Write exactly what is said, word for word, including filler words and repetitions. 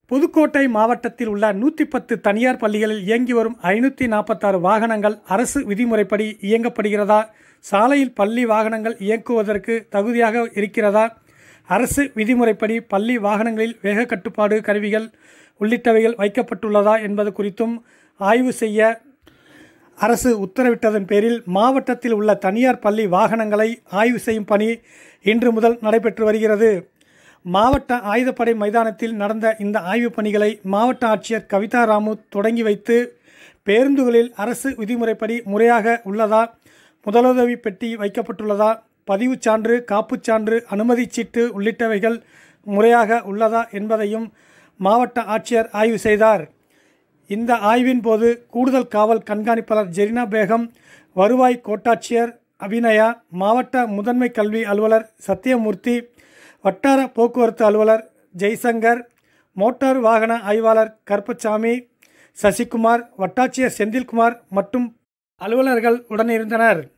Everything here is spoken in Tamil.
புதுக்கோட்டை மாவட்டத்தில் உள்ள நூற்றி பத்து தனியார் பள்ளிகளில் இயங்கி வரும் ஐநூற்றி நாற்பத்தாறு வாகனங்கள் அரசு விதிமுறைப்படி இயங்கப்படுகிறதா? சாலையில் பள்ளி வாகனங்கள் இயக்குவதற்கு தகுதியாக இருக்கிறதா? அரசு விதிமுறைப்படி பள்ளி வாகனங்களில் வேக கட்டுப்பாடு கருவிகள் உள்ளிட்டவைகள் வைக்கப்பட்டுள்ளதா என்பது குறித்தும் ஆய்வு செய்ய அரசு உத்தரவிட்டதன் பேரில் மாவட்டத்தில் உள்ள தனியார் பள்ளி வாகனங்களை ஆய்வு செய்யும் பணி இன்று முதல் நடைபெற்று வருகிறது. மாவட்ட ஆயுதப்படை மைதானத்தில் நடந்த இந்த ஆய்வுப் பணிகளை மாவட்ட ஆட்சியர் கவிதா ராமு தொடங்கி வைத்து, பேருந்துகளில் அரசு விதிமுறைப்படி முறையாக உள்ளதா, முதலுதவி பெட்டி வைக்கப்பட்டுள்ளதா, பதிவுச் சான்று, காப்புச் சான்று, அனுமதிச் சீட்டு உள்ளிட்டவைகள் முறையாக உள்ளதா என்பதையும் மாவட்ட ஆட்சியர் ஆய்வு செய்தார். இந்த ஆய்வின் போது கூடுதல் காவல் கண்காணிப்பாளர் ஜெரினா பேகம், வருவாய் கோட்டாட்சியர் அபிநயா, மாவட்ட முதன்மை கல்வி அலுவலர் சத்தியமூர்த்தி, வட்டார போக்குவரத்து அலுவலர் ஜெய்சங்கர், மோட்டார் வாகன ஆய்வாளர் கருப்பசாமி, சசிகுமார், வட்டாட்சியர் செந்தில்குமார் மற்றும் அலுவலர்கள் உடனிருந்தனர்.